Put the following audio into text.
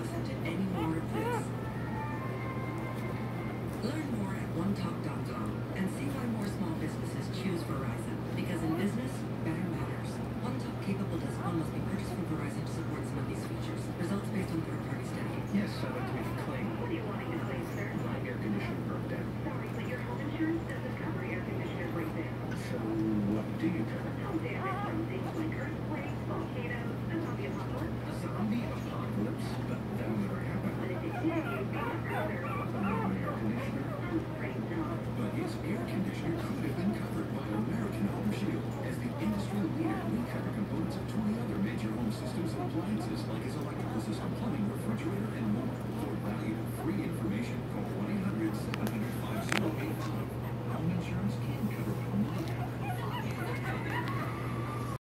listen to any more of this. Learn more at OneTalk.com and see why more small businesses choose Verizon. Because in business, better matters. OneTalk capable desk phone must be purchased from Verizon to support some of these features. Results based on third-party study. Yes, I'd like to make a claim. What are you wanting to claim, sir? My air conditioner broke down. Sorry, but your health insurance doesn't cover air conditioner breakdowns. So, what do you cover? Home damage from things like earthquakes, volcanoes, a zombie apocalypse. A zombie apocalypse? But that'll never happen. But if it did, you'd be a sir. My air conditioner? I'm afraid not. But his air conditioner could have been covered by American Home Shield. As the industry leader, we cover components of 20 other major home systems and appliances like his electrical system, plumbing, refrigerator,